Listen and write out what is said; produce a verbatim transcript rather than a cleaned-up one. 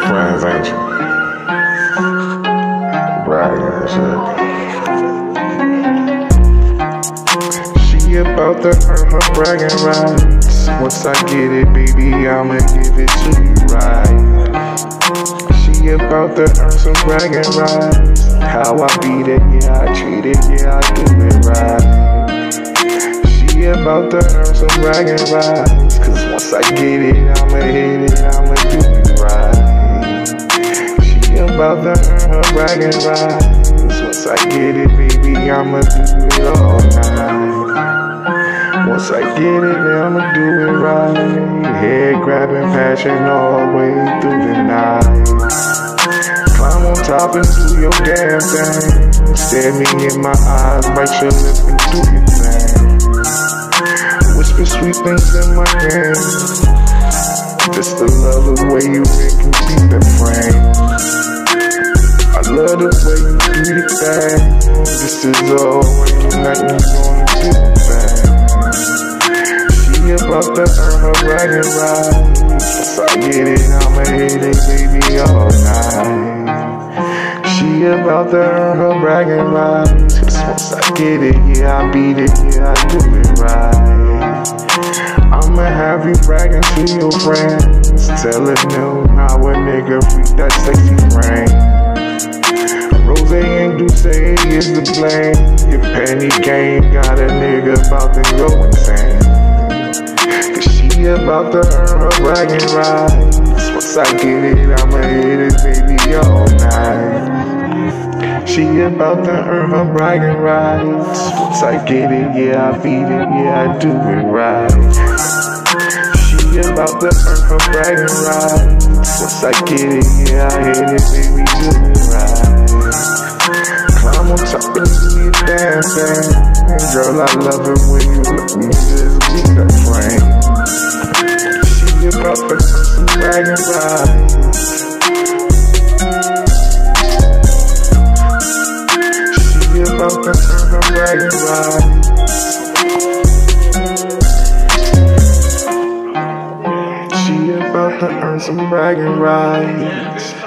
friends, ain't you? Bragging and shit. She about to earn her bragging rights. Once I get it, baby, I'ma give it to you right. She about to earn some bragging rights. How I beat it, yeah, I treat it, yeah, I do it right. She about to earn some bragging rights. Cause once I get it, I'ma hit it, I'ma do it right. She about to earn her bragging rights. Once I get it, baby, I'ma do it all night. Once I get it, I'ma do it right. Head grabbing passion all the way through the night. Climb on top and do your damn thing. Stare me in my eyes, bite your lip and do your thing. Whisper sweet things in my hand. Just to love the way you make me beat that frame. I love the way you do your thing. This is all when you like me gonna do your thing. She about to earn her bragging rights. Once I get it, I'ma hit it, baby, all night. She about to earn her bragging rights. Cause once I get it, yeah, I beat it, yeah, I do it right. I'ma have you bragging to your friends. Telling them how a nigga freak that sexy frame. Rose and Douce is the blame. Your penny game got a nigga about to go insane. Cause she about to earn her bragging rights. Once I get it, I'ma hit it, baby, all night. She about to earn her bragging rights. Once I get it, yeah, I beat it, yeah, I do it right. She about to earn her bragging rights. Once I get it, yeah, I hit it, baby, do it right. Climb on top and do your damn thing. And girl, I love it when you let me just beat that frame. She about to earn some bragging rights. About to earn her bragging rights. She about to earn some bragging rights.